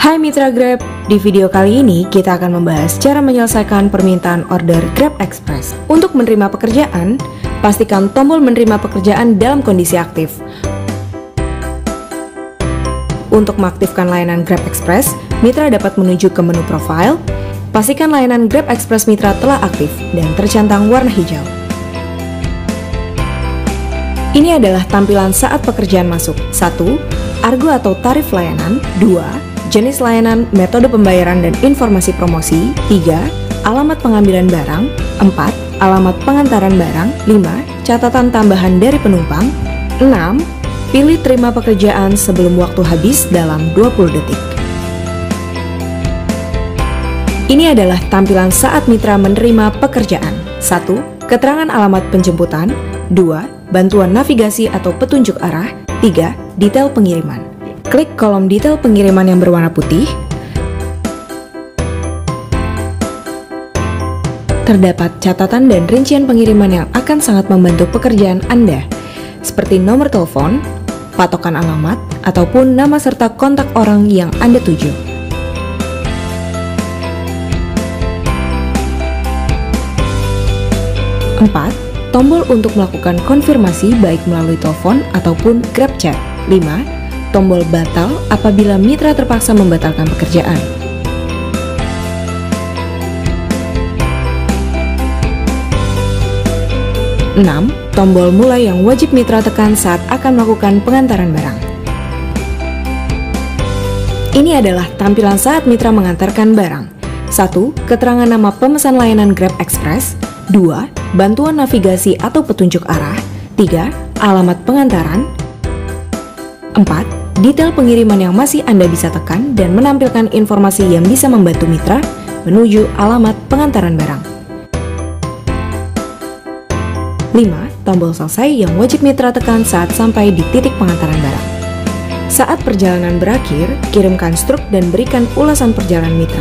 Hai Mitra Grab, di video kali ini kita akan membahas cara menyelesaikan permintaan order Grab Express. Untuk menerima pekerjaan, pastikan tombol menerima pekerjaan dalam kondisi aktif. Untuk mengaktifkan layanan Grab Express, Mitra dapat menuju ke menu profile. Pastikan layanan Grab Express Mitra telah aktif dan tercentang warna hijau. Ini adalah tampilan saat pekerjaan masuk. 1. Argo atau tarif layanan. 2. Jenis layanan, metode pembayaran dan informasi promosi. 3. Alamat pengambilan barang. 4. Alamat pengantaran barang. 5. Catatan tambahan dari penumpang. 6. Pilih terima pekerjaan sebelum waktu habis dalam 20 detik. Ini adalah tampilan saat Mitra menerima pekerjaan. 1. Keterangan alamat penjemputan. 2. Bantuan navigasi atau petunjuk arah. 3. Detail pengiriman. Klik kolom detail pengiriman yang berwarna putih. Terdapat catatan dan rincian pengiriman yang akan sangat membantu pekerjaan Anda, seperti nomor telepon, patokan alamat, ataupun nama serta kontak orang yang Anda tuju. Empat, tombol untuk melakukan konfirmasi baik melalui telepon ataupun Grab Chat. 5. Tombol batal apabila Mitra terpaksa membatalkan pekerjaan. 6. Tombol mulai yang wajib Mitra tekan saat akan melakukan pengantaran barang. Ini adalah tampilan saat Mitra mengantarkan barang. 1. Keterangan nama pemesan layanan Grab Express. 2. Bantuan navigasi atau petunjuk arah. 3. Alamat pengantaran. 4. Detail pengiriman yang masih Anda bisa tekan dan menampilkan informasi yang bisa membantu Mitra menuju alamat pengantaran barang. 5. Tombol selesai yang wajib Mitra tekan saat sampai di titik pengantaran barang. Saat perjalanan berakhir, kirimkan struk dan berikan ulasan perjalanan Mitra.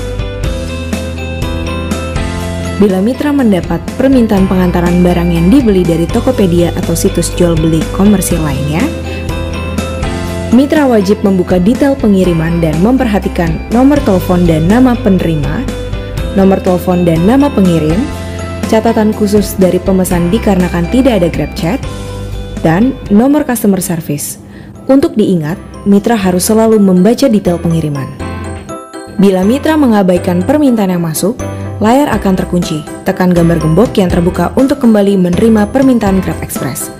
Bila Mitra mendapat permintaan pengantaran barang yang dibeli dari Tokopedia atau situs jual beli komersil lainnya, Mitra wajib membuka detail pengiriman dan memperhatikan nomor telepon dan nama penerima, nomor telepon dan nama pengirim, catatan khusus dari pemesan dikarenakan tidak ada Grab Chat, dan nomor customer service. Untuk diingat, Mitra harus selalu membaca detail pengiriman. Bila Mitra mengabaikan permintaan yang masuk, layar akan terkunci. Tekan gambar gembok yang terbuka untuk kembali menerima permintaan Grab Express.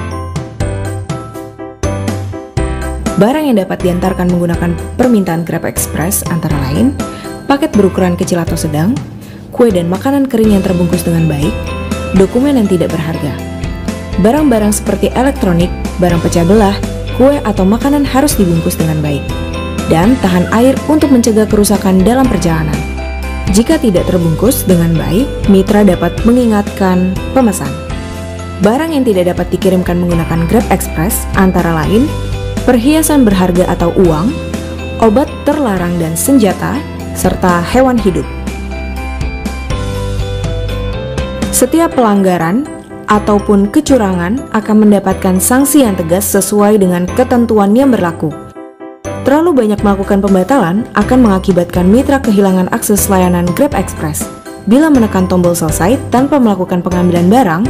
Barang yang dapat diantarkan menggunakan permintaan Grab Express antara lain paket berukuran kecil atau sedang, kue dan makanan kering yang terbungkus dengan baik, dokumen yang tidak berharga. Barang-barang seperti elektronik, barang pecah belah, kue atau makanan harus dibungkus dengan baik dan tahan air untuk mencegah kerusakan dalam perjalanan. Jika tidak terbungkus dengan baik, Mitra dapat mengingatkan pemesan. Barang yang tidak dapat dikirimkan menggunakan Grab Express antara lain perhiasan berharga atau uang, obat terlarang dan senjata, serta hewan hidup. Setiap pelanggaran ataupun kecurangan akan mendapatkan sanksi yang tegas sesuai dengan ketentuan yang berlaku. Terlalu banyak melakukan pembatalan akan mengakibatkan Mitra kehilangan akses layanan Grab Express. Bila menekan tombol selesai tanpa melakukan pengambilan barang,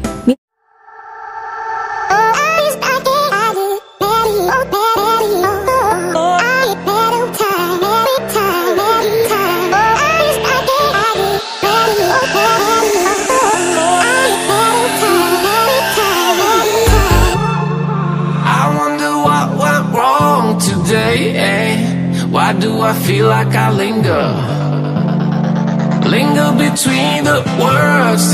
why do I feel like I linger between the words to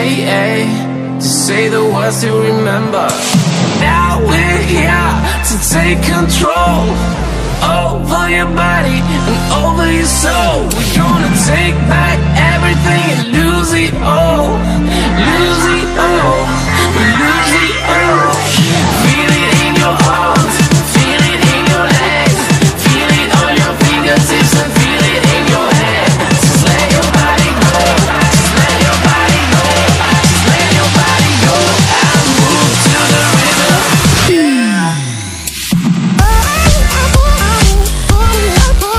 say the words to remember. Now we're here to take control over your body and over your soul. We're gonna take back everything and lose it all, lose it all, lose it all. Feel it in your heart, feel it in your legs, feel it on your fingertips and feel it in your head. Just let your body go, just let your body go, just let your body go and move to the rhythm.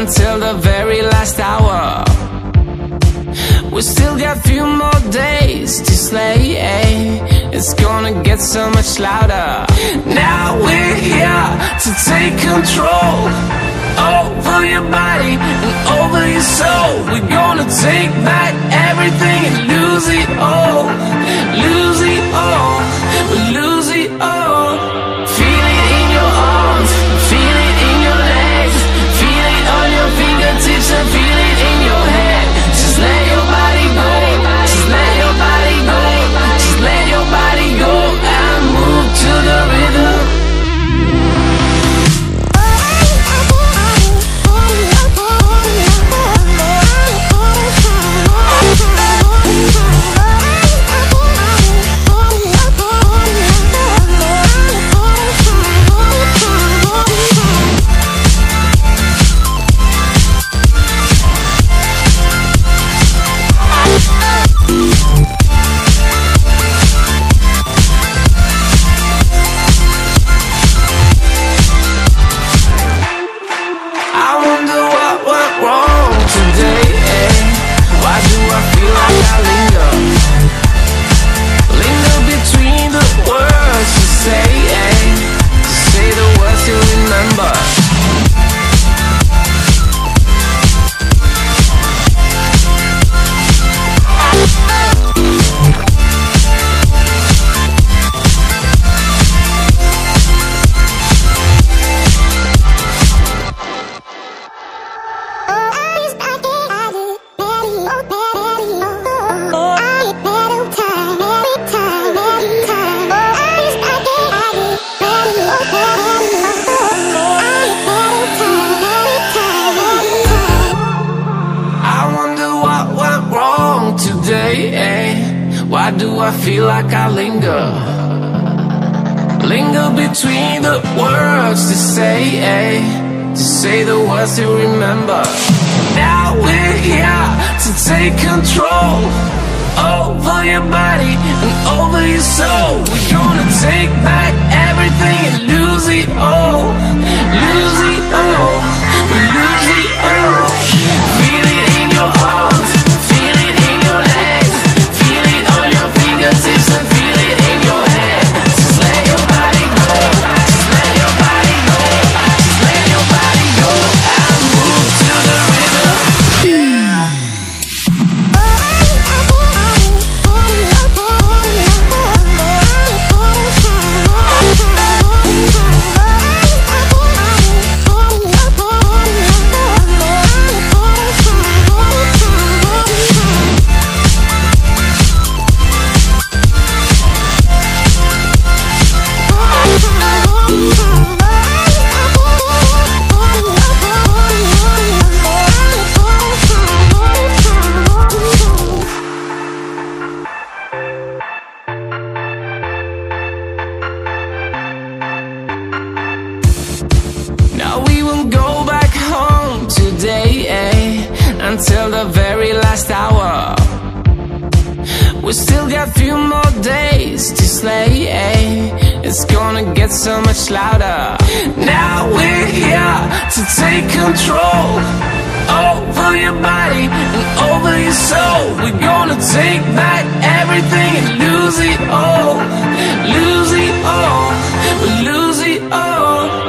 until the very last hour. We still got few more days to slay. It's gonna get so much louder. Now we're here to take control over your body and over your soul. We're gonna take back everything and lose it all. Lose it all. We lose it all. Feel it in your arms, feel it in your legs, feel it on your fingertips and feel it in your head. Just let your body go, just let your body go, just let your body go and move to the rhythm. Why do I feel like I linger? Linger between the words to say the words to remember. Now we're here to take control over your body and over your soul. We're gonna take back everything and lose it all. Lose it all. We lose it all. Feel it in your arms, feel it in your legs, feel it on your fingertips and feel it in your head. Just let your body go, just let your body go, just let your body go and move to the rhythm. Until the very last hour. We still got few more days to slay. It's gonna get so much louder. Now we're here to take control over your body and over your soul. We're gonna take back everything and lose it all. Lose it all. We lose it all.